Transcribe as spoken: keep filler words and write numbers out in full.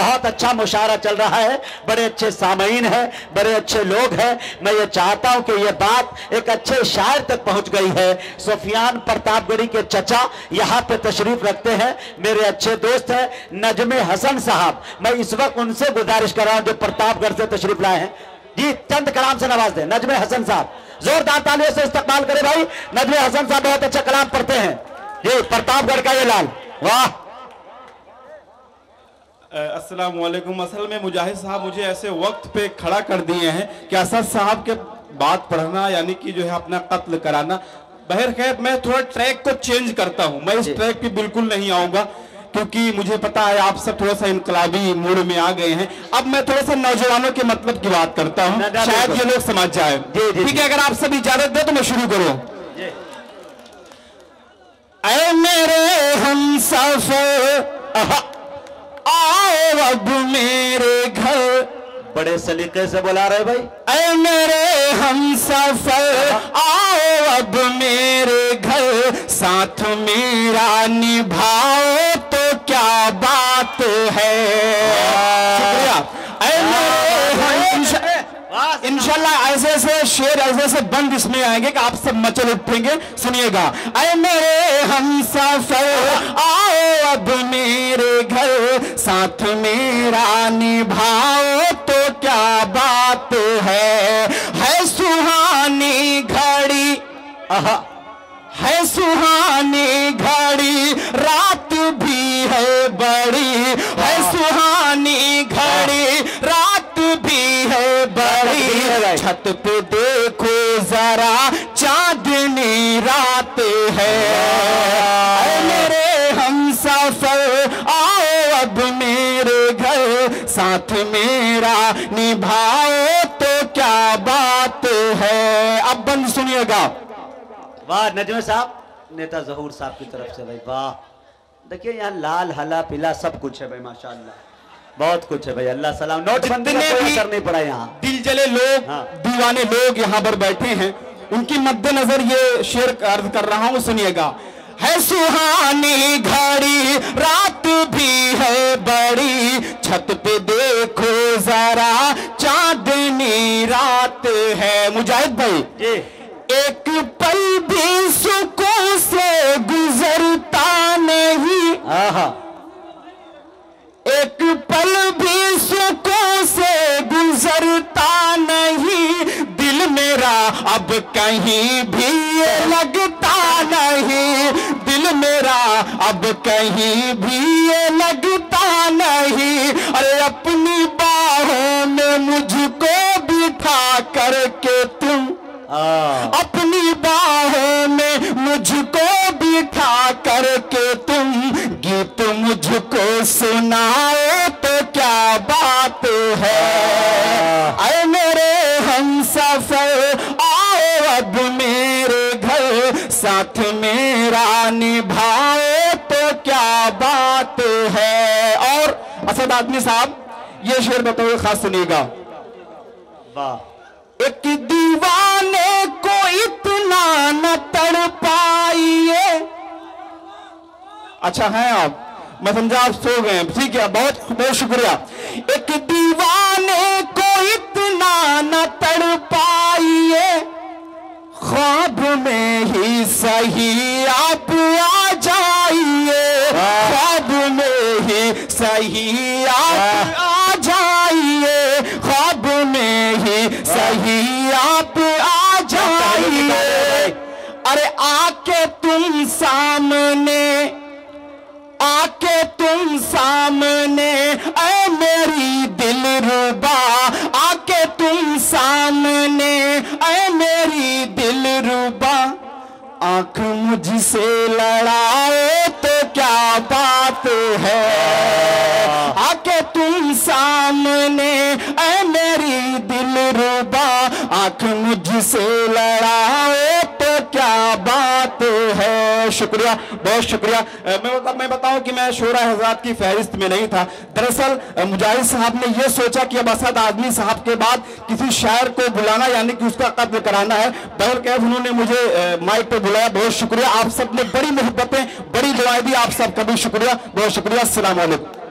बहुत अच्छा मुशायरा चल रहा है, बड़े अच्छे सामीन हैं, बड़े अच्छे लोग हैं। मैं ये चाहता हूं कि ये बात एक अच्छे शायर तक पहुंच गई है। सुफियान प्रतापगढ़ी के चचा यहाँ पे तशरीफ रखते हैं, मेरे अच्छे दोस्त हैं नजमे हसन साहब। मैं इस वक्त उनसे गुजारिश कर रहा हूं जो प्रतापगढ़ से तशरीफ लाए हैं, जी चंद कलाम से नवाज दें। नजमे हसन साहब, जोरदार तालियों से इस्तकबाल करें भाई। नजमे हसन साहब बहुत अच्छा कलाम पढ़ते हैं जी, प्रतापगढ़ का ये लाल, वाह। अस्सलाम वालेकुम। असल में मुजाहिद साहब मुझे ऐसे वक्त पे खड़ा कर दिए हैं कि असद साहब के बात पढ़ना यानी कि जो है अपना कत्ल कराना। बहर खैर मैं थोड़ा ट्रैक को चेंज करता हूं, मैं इस ट्रैक पे बिल्कुल नहीं आऊंगा क्योंकि मुझे पता है आप सब थोड़ा सा इनकलाबी मूड में आ गए हैं। अब मैं थोड़ा सा नौजवानों के मतलब की बात करता हूं, शायद ये लोग समझ जाए। ठीक है, अगर आप सब इजाजत दे तो मैं शुरू करूं। ऐ मेरे हमसफर आओ अब मेरे घर, बड़े सलीके से बुला रहे भाई। ऐ मेरे हमसफर आओ अब मेरे घर, साथ मेरा निभाओ तो क्या बात है। शुक्रिया। ऐ मेरे इंशाल्लाह ऐसे ऐसे शेर ऐसे ऐसे बंद इसमें आएंगे कि आप सब मचल उठेंगे। सुनिएगा। ऐ मेरे हमसफर आओ अब मेरे घर, साथ मेरा निभाओ तो क्या बात है। है सुहानी घड़ी, है सुहानी घड़ी, रात भी है बड़ी, है सुहानी घड़ी, रात भी है बड़ी। छत पे देखो जरा चांदनी रात है। मेरे हमसफर आओ अब मेरे घर, साथ मेरा निभाओ तो क्या बात है। अब बंद सुनिएगा। वाह नजमे साहब, नेता जहूर साहब की तरफ से भाई, वाह। देखिए यहाँ लाल हला पीला सब कुछ है भाई, माशाल्लाह बहुत कुछ है भाई। अल्लाह सलाम। नोटबंदी का कोई असर नहीं पड़ा यहाँ। दिल जले लोग, हाँ। दीवाने लोग यहाँ पर बैठे हैं, उनकी मद्देनजर ये शेर अर्ज कर रहा हूँ, सुनिएगा। है सुहानी घड़ी, रात भी है बड़ी, छत पे देखो जरा चांदनी रात है। मुजाहिद भाई जी, एक पल भी सुकून से गुजरता नहीं, आहा। एक पल भी सुकून से गुजरता नहीं, दिल मेरा अब कहीं भी लगता नहीं, दिल मेरा अब कहीं भी लगता नहीं। अरे अपनी बाहों में मुझको बिठा करके तुम, अपनी बाहों में मुझको बिठा करके तुम, गीत मुझको सुनाओ तो क्या बात है। ऐ मेरे हमसफर आओ अब मेरे घर, साथ मेरा निभाओ तो क्या बात है। और असद आदमी साहब ये शेर बताओ, खास सुनिएगा। वाह। एक दीवाने को इतना न तड़पाइए। अच्छा है आप, मैं समझा आप सो गए, ठीक है, बहुत बहुत शुक्रिया। एक दीवाने को इतना न तड़पाइए, ख्वाब में ही सही आप आ जाइए, ख्वाब में ही सही आप आ जाइए, ख्वाब में ही सही आप आ जाइए। अरे आके तुम सामने, आके तुम सामने, ऐ मेरी दिलरुबा, आके तुम सामने, ऐ मेरी दिलरुबा, आंख मुझसे लड़ाओ तो क्या बात है। आके तुम सामने, ऐ मेरी दिलरुबा, आंख मुझसे लड़ाओ तो क्या बात है। शुक्रिया, बहुत शुक्रिया। मैं बता, मैं बताऊं कि मैं शोरा हज़रात की फहरिस्त में नहीं था। दरअसल मुजाहिद साहब ने यह सोचा कि अब असद आदमी साहब के बाद किसी शायर को बुलाना यानी कि उसका कत्ल कराना है। बहर कैफ उन्होंने मुझे माइक पे बुलाया, बहुत शुक्रिया। आप सब ने बड़ी मोहब्बतें, बड़ी दुआएं दी, आप सबका भी शुक्रिया, बहुत शुक्रिया। अस्सलाम वालेकुम।